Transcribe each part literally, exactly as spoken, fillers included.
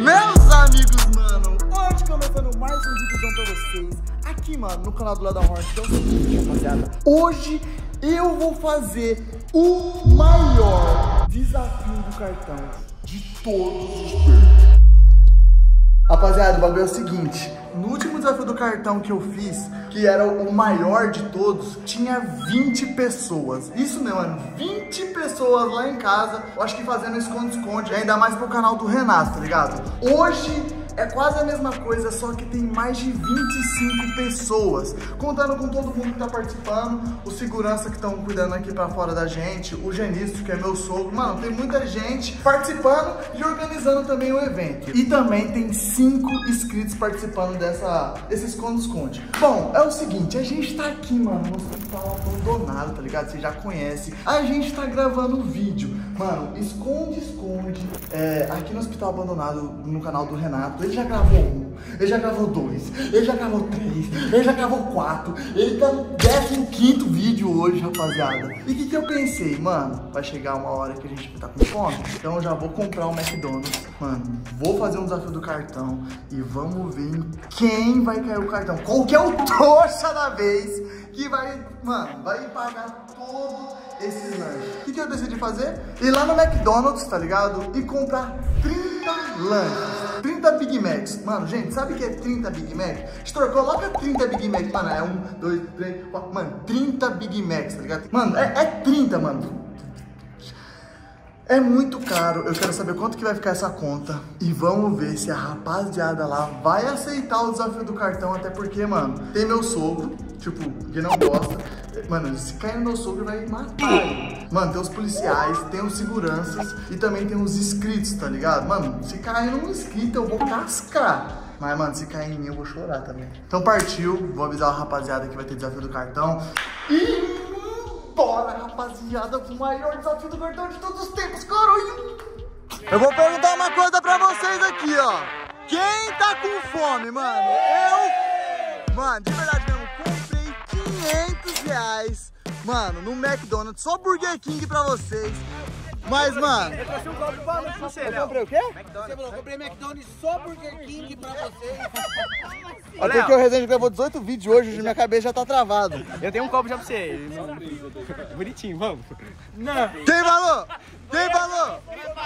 Meus amigos, mano, hoje começando mais um vídeozão pra vocês aqui, mano, no canal do Léo da Hornet. Então é o seguinte, rapaziada, hoje eu vou fazer o maior desafio do cartão de todos os tempos. Rapaziada, o bagulho é o seguinte, no último desafio do cartão que eu fiz, que era o maior de todos, tinha vinte pessoas. Isso mesmo, mano, vinte pessoas lá em casa, eu acho que fazendo esconde-esconde, ainda mais pro canal do Renato, tá ligado? Hoje é quase a mesma coisa, só que tem mais de vinte e cinco pessoas, contando com todo mundo que tá participando, os segurança que estão cuidando aqui pra fora da gente, o Genício, que é meu sogro, mano, tem muita gente participando e organizando também o evento. E também tem cinco inscritos participando dessa, desse esconde-esconde. Bom, é o seguinte, a gente tá aqui, mano, no hospital abandonado, tá ligado? Você já conhece. A gente tá gravando um vídeo, mano, esconde-esconde, é, aqui no hospital abandonado, no canal do Renato. Ele já gravou um, ele já gravou dois, ele já gravou três, ele já gravou quatro, ele tá no décimo quinto vídeo hoje, rapaziada. E o que que eu pensei, mano? Vai chegar uma hora que a gente vai estar com fome, então eu já vou comprar um McDonald's, mano, vou fazer um desafio do cartão e vamos ver em quem vai cair o cartão. Qual que é o trouxa da vez que vai, mano, vai pagar todo esses lanches. O que que eu decidi fazer? Ir lá no McDonald's, tá ligado? E comprar trinta lanches, trinta Big Macs. Mano, gente, sabe o que é trinta Big Macs? Estor, coloca trinta Big Macs, mano, é um, dois, três, quatro, mano, trinta Big Macs, tá ligado? Mano, é, é trinta, mano. É muito caro, eu quero saber quanto que vai ficar essa conta. E vamos ver se a rapaziada lá vai aceitar o desafio do cartão. Até porque, mano, tem meu sogro, tipo, que não gosta. Mano, se cair no meu sogro vai matar. Mano, tem os policiais, tem os seguranças e também tem os inscritos, tá ligado? Mano, se cair num inscrito eu vou cascar. Mas, mano, se cair em mim eu vou chorar também. Então partiu, vou avisar a rapaziada que vai ter desafio do cartão. E... bora, rapaziada, o maior desafio do cartão de todos os tempos, caralho! Eu vou perguntar uma coisa pra vocês aqui, ó. Quem tá com fome, mano? Eu, mano, de verdade mesmo, comprei quinhentos reais, mano, no McDonald's, só Burger King pra vocês. Mas, mano... eu trouxe um copo pra você, eu comprei o quê? McDonald's. Eu comprei McDonald's só Burger King pra vocês. É porque o Resenha gravou dezoito vídeos hoje, minha cabeça já tá travada. Eu tenho um copo já pra você. Bonitinho, vamos. Não. Quem falou? Quem falou?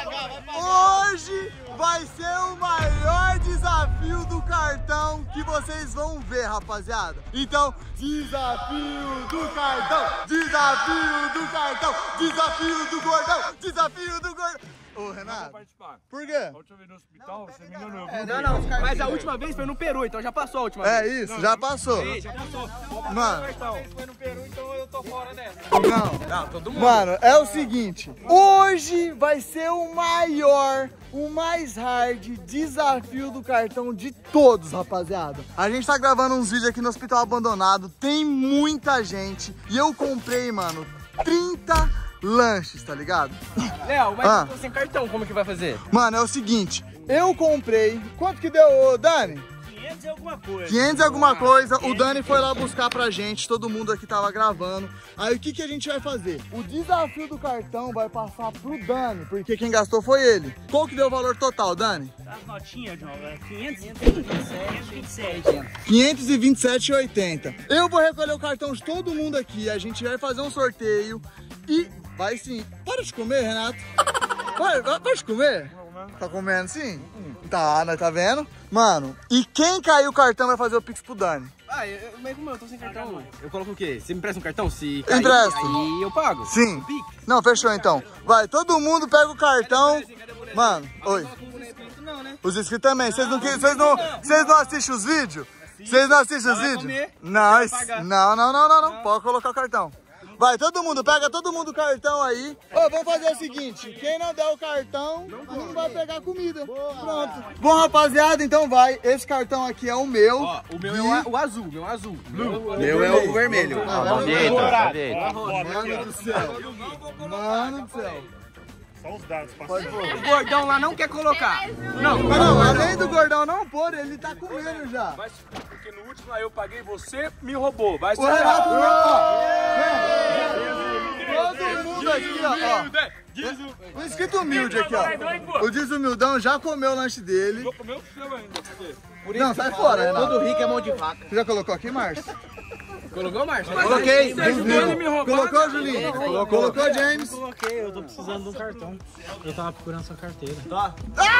Hoje vai ser o maior desafio do cartão que vocês vão ver, rapaziada. Então, desafio do cartão, desafio do cartão, desafio do gordão, desafio do gordão. Ô, Renato, por quê? A última vez no hospital, você me enganou. É, não, não, mas a última vez foi no Peru, então já passou a última é vez. É isso, não, já passou. Aí, já passou. Mano, foi no Peru, então eu tô fora dessa. Não, não, todo mundo. Mano, é o seguinte, hoje vai ser o maior, o mais hard desafio do cartão de todos, rapaziada. A gente tá gravando uns vídeos aqui no hospital abandonado, tem muita gente e eu comprei, mano, trinta lanches, tá ligado? Léo, mas ah. eu tô sem cartão, como que vai fazer? Mano, é o seguinte, eu comprei, quanto que deu, Dani? quinhentos e alguma coisa. quinhentos e alguma coisa, o Dani foi lá buscar pra gente, todo mundo aqui tava gravando. Aí o que que a gente vai fazer? O desafio do cartão vai passar pro Dani, porque quem gastou foi ele. Qual que deu o valor total, Dani? As notinhas, João, é quinhentos e vinte e sete. quinhentos e vinte e sete e oitenta. Eu vou recolher o cartão de todo mundo aqui, a gente vai fazer um sorteio e vai sim. Para de comer, Renato. Para, para de comer. Tá comendo sim? Tá, nós tá vendo? Mano, e quem cair o cartão vai fazer o Pix pro Dani? Ah, eu, mas como eu tô sem cartão, eu coloco o quê? Você me empresta um cartão? Se cair, Empresto. aí eu pago? Sim. Não, fechou então. Vai, todo mundo pega o cartão. Mano, oi. Os inscritos também. Vocês não, vocês não, vocês não assistem os vídeos? Vocês não assistem os vídeos? Não, não, não, não, não, não. Pode colocar o cartão. Vai, todo mundo, pega todo mundo o cartão aí. Ô, vamos fazer o seguinte, quem não der o cartão, não vai pegar comida. Pronto. Bom, rapaziada, então vai. Esse cartão aqui é o meu. Ó, o meu e... é o, o azul, o meu é azul. Blue. Meu é o vermelho. Ah, Mano do céu. Mano do céu. Só os dados, O gordão lá não quer colocar. Não, mas não, além do gordão não pôr, ele tá comendo já. Mas porque no último aí eu paguei, você me roubou. Vai O Renato não. Todo mundo aqui, ó. ó. O inscrito humilde aqui, ó. O desumildão já comeu o lanche dele. Vou comer o seu ainda. Não, sai fora, Renato. Todo rico é mão de vaca. Você já colocou aqui, Márcio? Colocou, Márcio? Coloquei. Colocou, Julinho? Colocou, James? Coloquei, eu tô precisando de um cartão. Eu tava procurando sua carteira. Tá.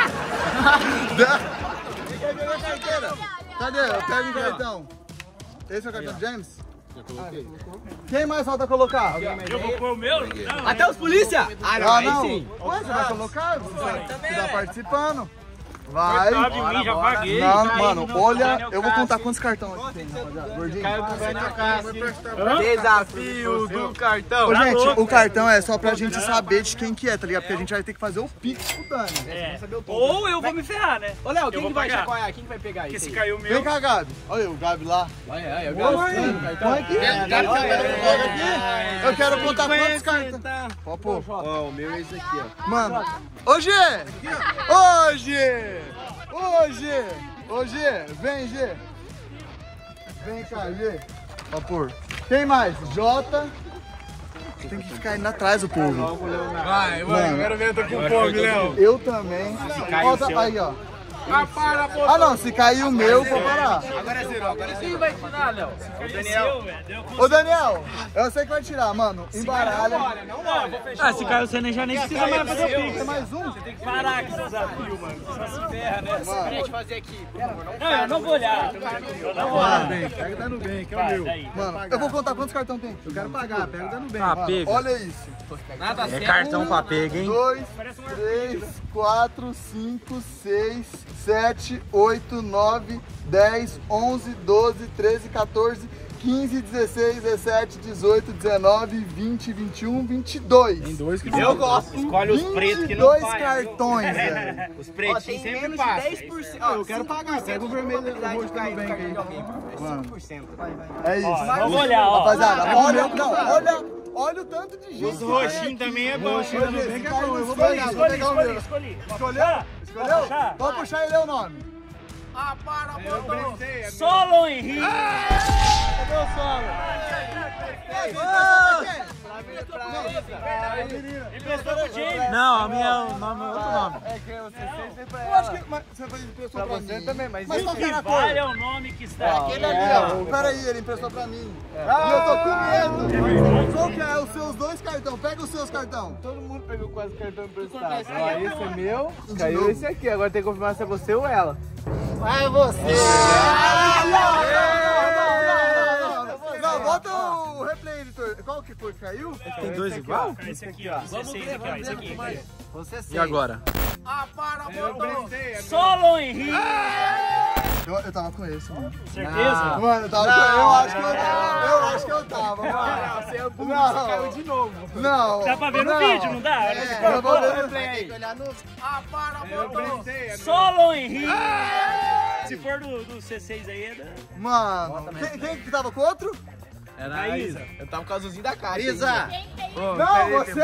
Quer ver a carteira? Cadê? Eu pego o cartão. Esse é o cartão do James? Já coloquei. Quem mais falta colocar? Eu vou pôr o meu? Não. Até os polícia? Ah, não, Ah, aí não. sim. Ué, você vai colocar? Você tá participando. Vai. Coitado de mim, já paguei. Não, Caiu mano, no olha, Daniel eu vou Cassi. contar quantos cartões aqui tem, rapaziada. Gordinho. Desafio do cartão. Ô, gente, o cartão é só pra gente saber de quem que é, tá ligado? Porque a gente vai ter que fazer o pix pro Dani. É. Ou eu vou me ferrar, né? Ô, Léo, Eu quem vou que vai pagar. chacoalhar? Quem que vai pegar Porque isso se aí? caiu o meu... Vem cá, Gabi. Olha aí, o Gabi lá. Olha, olha, eu Põe gasto aí. no cartão. Põe aqui. Eu quero contar quantos cartões. Pode pôr. Ó, o meu é esse aqui, ó. Mano, ô G! Ô G! Ô G! Ô G! Vem, G! Vem cá, G! Ó, pôr. Quem mais? Jota. Tem que ficar indo atrás do povo. Vai, vai, eu quero ver, eu tô com fome, Léo. Eu também. Volta aí, ó. Ah não, se cair o meu, vou parar. Agora é zero, agora é zero. Quem vai tirar, Léo? O Daniel, velho. Ô Daniel, eu sei que vai tirar, mano. Embaralha. Ah, se caiu você nem já nem precisa mais fazer o Tem pix. mais um? Tem que parar com esse desafio, mano. Só se ferra, né? Pra gente fazer aqui, por favor, não. Não, eu não vou olhar. Eu não vou olhar. Pega da Nubank, que é Vai, daí. Mano, eu vou contar quantos cartões tem. Eu quero pagar, pega da Nubank. Ah, Mano, pega. olha isso. Nada É cartão pra pega, hein? dois, três, quatro, cinco, seis, sete, oito, nove, dez, onze, doze, treze, quatorze, quinze, dezesseis, dezessete, dezoito, dezenove, vinte, vinte e um, vinte e dois. Tem dois que Eu gosto. Escolhe os pretos que não dois pagam. cartões, velho. Os Ó, pretinhos tem sempre menos de passam. dez por cento. Eu quero pagar, pega o vermelho do Probabilidade de rosto do cair no Nubank cartão aí. de alguém. É cinco por cento. É isso. Ó, vamos olhar, ó. Rapaziada, olha, não, olha, olha o tanto de gente. Os roxinhos também é bom. Roxinho da Nubank é bom, eu vou Escolhi, pegar, vou escolhi, pegar o escolhi, meu. escolhi. Escolheu? Escolheu? puxar? Pode puxar e ler o nome. Ah, para, botou. Solo Henrique. Cadê o solo? Emprestou pro James. Não, a minha, o nome é outro nome. É que você sempre pra ela. Eu acho que mas você foi emprestou pra, mim. também, mas O qual que que era a vale cor? é o nome que está aqui. Aquele ali, ó. Peraí, ele emprestou pra mim. E eu tô com medo. Qual que é os seus dois cartões? Pega os seus cartões. Todo mundo pegou quase cartão emprestado. Ó, esse é meu, De caiu novo. esse aqui. Agora tem que confirmar se é você ou ela. É você. Não, bota o replay, editor. Qual que foi que caiu? Tem dois igual? Esse aqui, ó. dezesseis aqui, ó. Esse aqui. Você sim. E agora? Ah, para, botou. Solo Henrique. Eu, eu tava com esse, mano. Certeza? Mano, eu tava com eu acho que eu tava. Eu acho que eu tava, mano. Você é o burro, Não. você caiu de novo. Não. Dá pra ver no não. vídeo, não dá? É, eu vou ver no Replay aí. Ah, para, botou. Solo Henrique. Se for do, do C seis aí, é da... Mano, quem, quem que tava com outro? Era a Isa. Eu tava com o azulzinho da caixa. Isa. Não, você.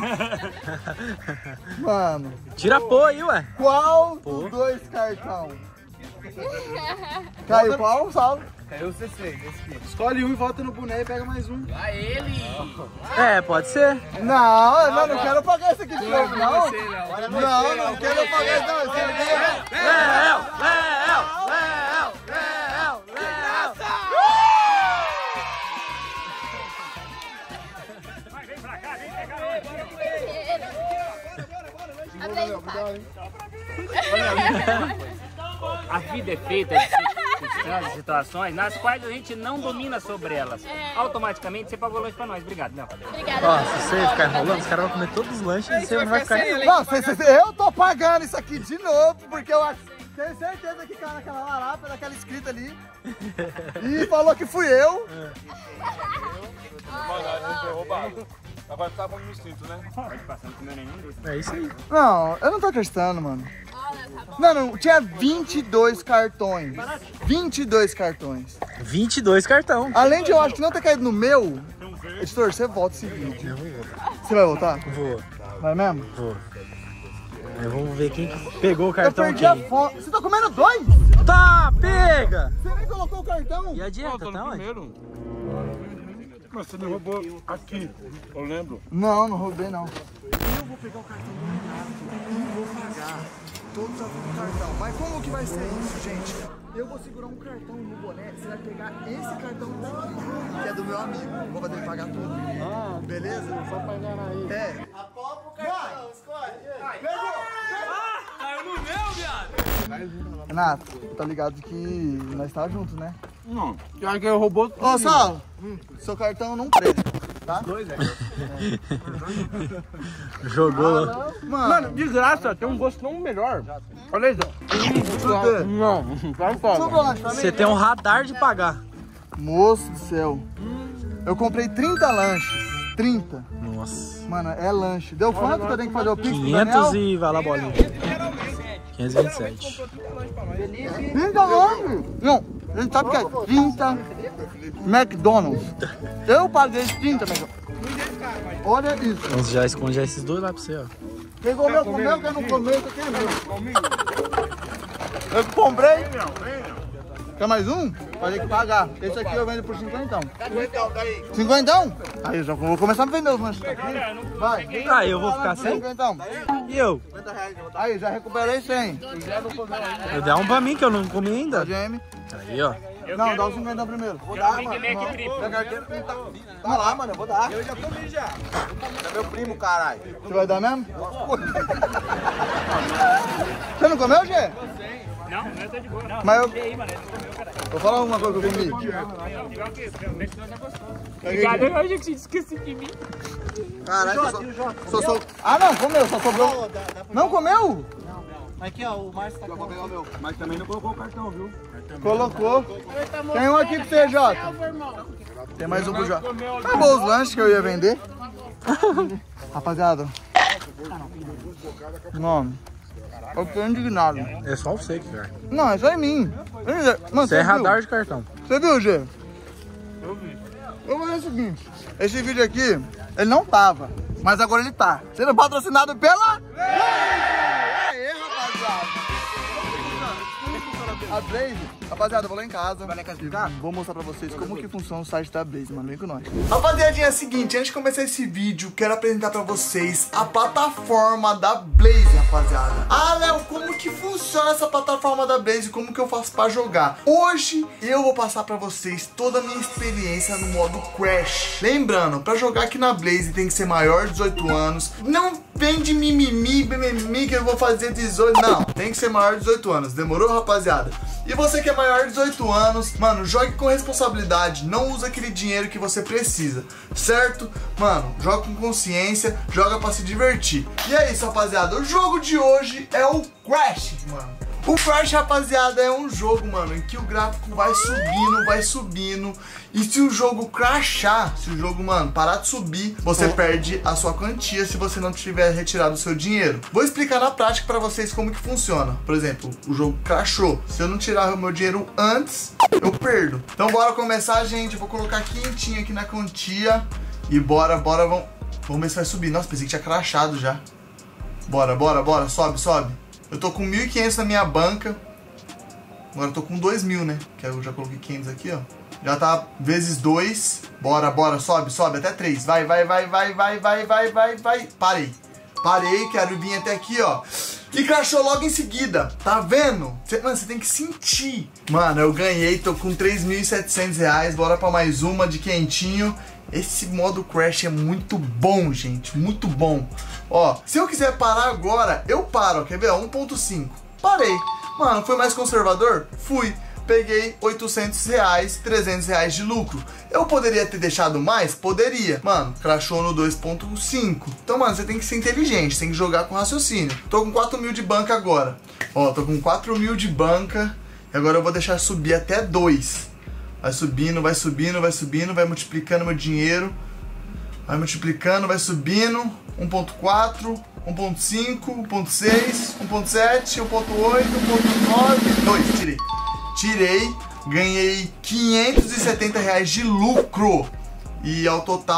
Mano, Tira a pô aí, ué. qual dos dois cartão? Caiu qual, Saulo? Caiu o C seis, esse aqui. Escolhe um e volta no boneco e pega mais um. Lá ele. É, pode ser. Não, eu não, não quero pagar esse aqui de novo, não. Você, Léo. Não, não quero pagar esse não. Esse aqui é... Léo, Léo, Léo, Léo, Léo. Vem pra cá, vem pegar A vida é feita de circunstâncias, situações nas quais a gente não domina sobre elas. Automaticamente você pagou lanche pra nós. Obrigado, Léo. Ó, se você ficar enrolando, os caras vão comer todos os lanches e você não vai ficar... Não, cê, cê, cê- eu tô pagando isso aqui de novo, porque eu acho- tenho certeza que caiu naquela larápia, daquela escrita ali. E falou que fui eu. Agora tá com instinto, né? Pode passar, não comeu nenhum desses. É isso aí. Não, eu não tô acreditando, mano. Não, não, tinha vinte e dois cartões. vinte e dois cartões. vinte e dois cartão. Além de eu acho que não ter caído no meu, editor, você volta esse vídeo. Você vai voltar? Vou, Vai mesmo? vou. Eu vou ver quem que pegou o Eu cartão perdi quem. a fome. Você tá comendo dois? Tá, pega! Você nem colocou o cartão? E a dieta, tá onde? Mas você me roubou aqui, eu lembro. Não, não roubei não. Eu vou pegar o cartão do Renato e vou pagar todos os do cartão. Mas como que vai ser isso, gente? Eu vou segurar um cartão no boné, você vai pegar esse cartão daqui, que é do meu amigo. Vou fazer ele pagar tudo. Ah, beleza? Só pra enganar aí. É. Apopa o cartão, escolhe. Pegou! Ah, caiu no meu, viado! Renato, tá ligado que nós tá juntos, né? Não, já que eu roubou. Ô, Sal, hum, seu cartão não prende, tá? Dois, é. Jogou. Ah, mano. Mano, de graça, tem um gosto tão melhor. Olha isso. Não, não. Você tem um radar de pagar. Moço do céu. Eu comprei trinta lanches. trinta. Nossa. Mano, é lanche. Deu quanto que eu tenho que fazer o pix pro Daniel? quinhentos e vai lá, bolinha. quinhentos e vinte e sete. trinta lanches? Não, a gente sabe que é trinta McDonald's. Eu paguei trinta McDonald's. Olha isso. Então já esconde já esses dois lá pra você, ó. Pegou meu, comeu, quem não comeu, isso aqui é meu. Eu comprei. Quer mais um? Falei que pagar. Esse aqui eu vendo por cinquentão. Cinquentão? Aí, eu já vou começar a vender os lanches. Vai. Aí eu vou ficar sem? Cinquentão. E eu? Aí, já recuperei cem. Eu dei um pra mim que eu não comi ainda. G M. Aí, ó. Não, dá os cinquentão primeiro. Vou dar, mano. Minha carteira tá... Tá lá, mano, eu vou dar. Eu já comi já. É meu primo, caralho. Você vai dar mesmo? Você não comeu, Gê? Não, eu tô de boa. Não, Mas eu... aí, mano. Vou falar uma coisa que eu comi. Obrigado, eu acho que você esqueci de mim. Caralho, só, só, só, ah, não, comeu, só sobrou. Não comeu? Aqui, ó, o Márcio tá com o meu. Mas também não colocou o cartão, viu? Colocou. Tem um aqui pra você, Jota. Tem mais um pro Jota. Acabou os lanches que eu ia vender. Rapaziada. Não. Eu tô indignado. É só você que quer. Não, é só em mim. Mano, Você é viu? radar de cartão. Você viu, Gê? Eu vi. Eu vou fazer o seguinte. Esse vídeo aqui, ele não tava. Mas agora ele tá. Sendo patrocinado pela... Aê, rapaziada. A Blaze, rapaziada, eu vou lá em casa. Vai lá em casa explicar? Vou mostrar pra vocês como que funciona o site da Blaze, mano. Vem com nós. Rapaziadinha, é o seguinte, antes de começar esse vídeo, quero apresentar pra vocês a plataforma da Blaze, rapaziada. Ah, Léo, como que funciona essa plataforma da Blaze? Como que eu faço pra jogar? Hoje eu vou passar pra vocês toda a minha experiência no modo Crash. Lembrando, pra jogar aqui na Blaze tem que ser maior de dezoito anos. Não vem de mimimi, mimimi que eu vou fazer dezoito. Não, tem que ser maior de dezoito anos. Demorou, rapaziada? E você que é maior de dezoito anos, mano, jogue com responsabilidade, não usa aquele dinheiro que você precisa, certo? Mano, joga com consciência, joga pra se divertir. E é isso, rapaziada, o jogo de hoje é o Crash, mano. O Crash, rapaziada, é um jogo, mano, em que o gráfico vai subindo, vai subindo. E se o jogo crashar, se o jogo, mano, parar de subir, você oh. perde a sua quantia se você não tiver retirado o seu dinheiro. Vou explicar na prática pra vocês como que funciona. Por exemplo, o jogo crashou. Se eu não tirar o meu dinheiro antes, eu perdo. Então bora começar, gente. Eu vou colocar quentinho aqui na quantia. E bora, bora, vamos, vamos ver se vai subir. Nossa, pensei que tinha crashado já. Bora, bora, bora, sobe, sobe. Eu tô com mil e quinhentos na minha banca. Agora eu tô com dois mil, né? Que eu já coloquei quinhentos aqui, ó. Já tá vezes dois. Bora, bora, sobe, sobe, até três. Vai, vai, vai, vai, vai, vai, vai, vai, vai. Parei. Parei, quero vir até aqui, ó. E crashou logo em seguida. Tá vendo? Cê, mano, você tem que sentir. Mano, eu ganhei, tô com três mil e setecentos reais. Bora pra mais uma de quentinho. Esse modo Crash é muito bom, gente. Muito bom. Ó, se eu quiser parar agora, eu paro. Quer ver? um ponto cinco. Parei. Mano, foi mais conservador? Fui. Peguei oitocentos reais, trezentos reais de lucro. Eu poderia ter deixado mais? Poderia. Mano, crashou no dois ponto cinco. Então, mano, você tem que ser inteligente, tem que jogar com raciocínio. Tô com quatro mil de banca agora. Ó, tô com quatro mil de banca. E agora eu vou deixar subir até dois. Vai subindo, vai subindo, vai subindo, vai multiplicando meu dinheiro. Vai multiplicando, vai subindo. um ponto quatro, um ponto cinco, um ponto seis, um ponto sete, um ponto oito, um ponto nove, dois. Tirei. Tirei, ganhei quinhentos e setenta reais de lucro. E ao total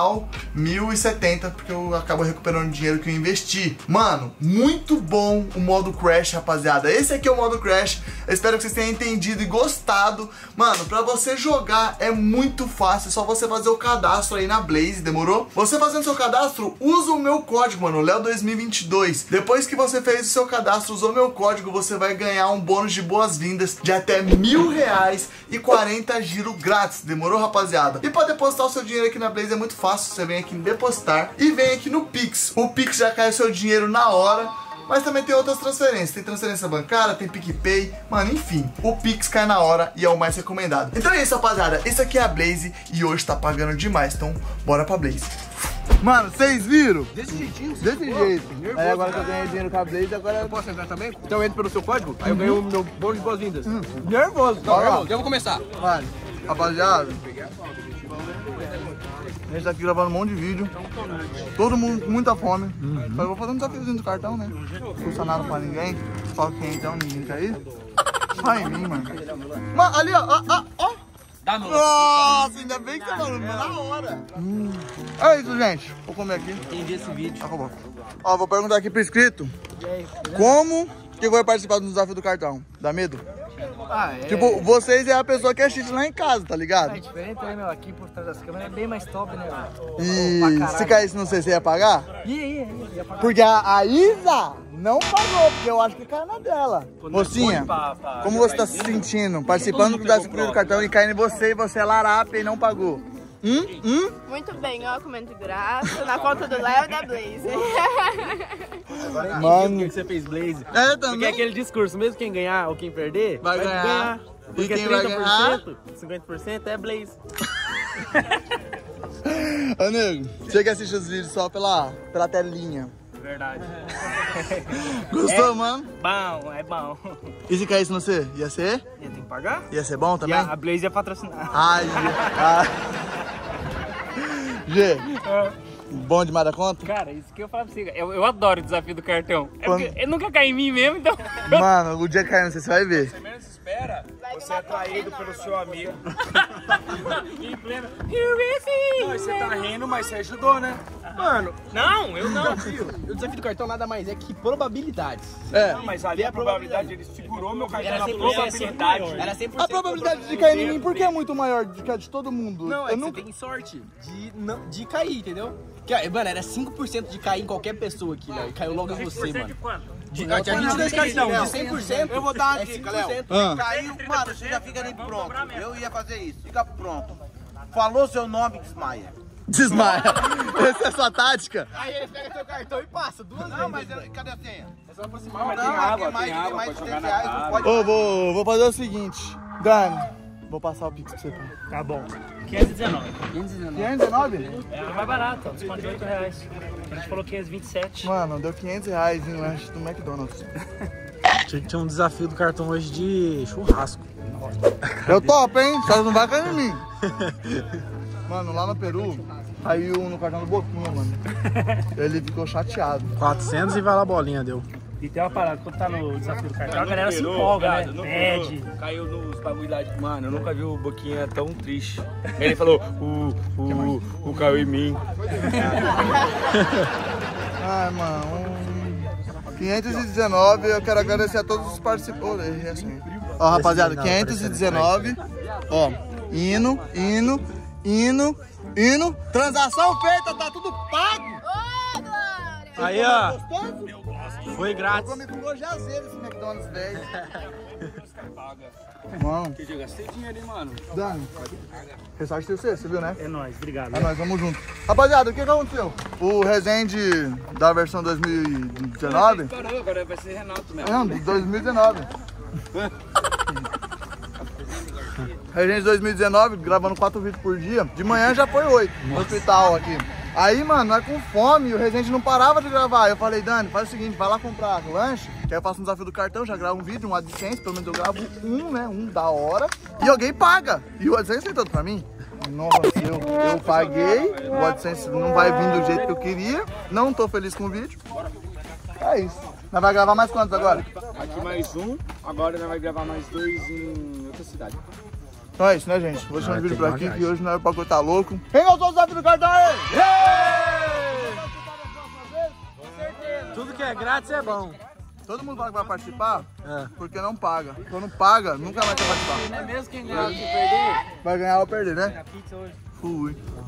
mil e setenta, porque eu acabo recuperando o dinheiro que eu investi. Mano, muito bom o modo Crash, rapaziada. Esse aqui é o modo Crash. Eu espero que vocês tenham entendido e gostado. Mano, pra você jogar é muito fácil. É só você fazer o cadastro aí na Blaze, demorou? Você fazendo seu cadastro, usa o meu código, mano, Léo dois mil e vinte e dois. Depois que você fez o seu cadastro, usou meu código, você vai ganhar um bônus de boas-vindas de até mil reais e quarenta giro grátis. Demorou, rapaziada? E pra depositar o seu dinheiro aqui na Blaze é muito fácil. Você vem aqui em depositar e vem aqui no Pix. O Pix já cai o seu dinheiro na hora. Mas também tem outras transferências, tem transferência bancária, tem PicPay, mano, enfim, o Pix cai na hora e é o mais recomendado. Então é isso, rapaziada, esse aqui é a Blaze e hoje tá pagando demais, então bora pra Blaze. Mano, vocês viram? Desse jeitinho? Desse Pô, jeito. nervoso, Aí agora cara. que eu ganhei dinheiro com a Blaze, agora... Eu posso entrar também? Então eu entro pelo seu código, aí eu ganho o meu bônus de boas-vindas. Hum. Nervoso. Então, Bora lá. nervoso. Eu vou começar. Vai, rapaziada, a gente tá aqui gravando um monte de vídeo. Todo mundo com muita fome. Uhum. Só eu vou fazer um desafiozinho do cartão, né? Não custa nada pra ninguém. Só quem então, ninguém cair. Só em mim, mano. Mano, ali, ó, ó, ó, ó. Nossa, ainda bem que você falou, na hora. Hum. É isso, gente. Vou comer aqui. Entendi esse vídeo. Acabou. Ó, vou perguntar aqui pro inscrito. Como que vai participar do desafio do cartão? Dá medo? Ah, é... Tipo, vocês é a pessoa que assiste lá em casa, tá ligado? É diferente, né, meu? Aqui por trás das câmeras é bem mais top, né, meu? E se caísse no C, você ia pagar? Ia, ia, ia, ia pagar. Porque a, a Isa não pagou, porque eu acho que caiu na dela. Mocinha, como você tá se sentindo participando do desafio do cartão e caindo em você e você é larápia e não pagou? Hum? Hum? Muito bem, ó, comendo de graça, na conta do Léo e da Blaze. Mano, por que você fez Blaze? É, também. Porque é aquele discurso, mesmo quem ganhar ou quem perder, Vai vai, ganhar. ganhar. E Porque quem vai trinta por cento, cinquenta por cento é Blaze. Ô, nego, você que assiste os vídeos só pela, pela telinha. Verdade. Gostou, É. mano? Bom, é bom. E se caísse no C? Ia ser? Ia ter que pagar? Ia ser bom E também? a, a Blaze ia patrocinar. Ai, ai. G, bom demais da conta? Cara, isso que eu falo pra você, eu, eu adoro o desafio do cartão. É Quando- porque ele nunca cai em mim mesmo, então... Mano, o dia que cair no C, você vai ver. Menos espera, você é traído pelo seu amigo. em pleno... Não, você tá rindo, mas você ajudou, né? Mano, Não, eu não. o desafio do cartão nada mais é que probabilidades. É. Não, mas ali a probabilidade, ele segurou meu cartão na cem por cento probabilidade. maior. Era cem por cento. A probabilidade de cair em mim, por que é muito maior do que a de todo mundo? Não, é eu que nunca... você tem sorte de, não, de cair, entendeu? Que, mano, era cinco por cento de cair em qualquer pessoa aqui, né? E caiu logo em você, mano. de quanto? De, ah, tinha vinte e dois cartões, de cem por cento. Eu vou dar uma é dica, cinco por Léo. cento. Ah. Caiu, mano, você já fica ali pronto. Eu ia fazer isso, fica pronto. Falou seu nome, desmaia. Desmaia. Essa é a sua tática? Aí ele pega seu cartão e passa duas Não, vezes. mas eu- cadê a senha? É só aproximar, Não, mas tem tem água, água. tem mais, tem mais de dez reais, não pode. Ô, vou, vou fazer o seguinte. Dani, vou passar o Pix pra você. Tá? Tá bom. quinhentos e dezenove. quinhentos e dezenove? É mais barato, ó, desconto de oito reais. A gente falou quinhentos e vinte e sete. Mano, deu quinhentos reais em lanche do McDonald's. Tinha que ter um desafio do cartão hoje de churrasco. Eu topo, hein? Só não vai cair em mim. Mano, lá no Peru, caiu no cartão do Boquinha, mano. Ele ficou chateado. quatrocentos e vai lá a bolinha, deu. E tem uma parada, quando tá no desafio do cartão, a galera se empolga, né? Pede. Caiu nos bagulho lá de... Mano, eu nunca vi o Boquinha tão triste. Ele falou, o, o, o caiu em mim. Ai, mano. quinhentos e dezenove, eu quero agradecer a todos os participantes. Oh, errei assim. Ó, rapaziada, quinhentos e dezenove. Ó, hino, hino, hino, hino. Transação feita, tá tudo pago. Ô, Glória! Aí, ó. Gostoso? Foi Eu grátis. comi com gosto de azedo esse McDonald's, velho. Mano, Eu gastei dinheiro, hein, mano. Dani, ressorte de você, você viu, né? É nóis, obrigado. É nóis, vamos junto. Rapaziada, o que que aconteceu? O Resende da versão dois mil e dezenove... Parou, agora vai ser Renato mesmo. Não, dois mil e dezenove. Resende dois mil e dezenove, gravando quatro vídeos por dia. De manhã já foi oito no hospital aqui. Aí, mano, nós com fome, o Resende não parava de gravar. Eu falei, Dani, faz o seguinte, vai lá comprar lanche, que aí eu faço um desafio do cartão, já gravo um vídeo, um AdSense, pelo menos eu gravo um, né, um da hora. E alguém paga. E o AdSense tem todo pra mim. Nossa, eu, eu paguei, o AdSense não vai vir do jeito que eu queria. Não tô feliz com o vídeo. É isso. Nós vai gravar mais quantos agora? Aqui mais um, agora nós vamos gravar mais dois em outra cidade. Então é isso, né, gente? Vou deixar o vídeo por aqui, que hoje não é pra coisa tá louco. Quem gostou do desafio do cartão aí? Tudo que é grátis é bom. Todo mundo fala que vai participar, é. porque não paga. Quando paga, nunca mais vai participar. Não é mesmo quem ganhar ou perder? Vai ganhar ou perder, né? Fui.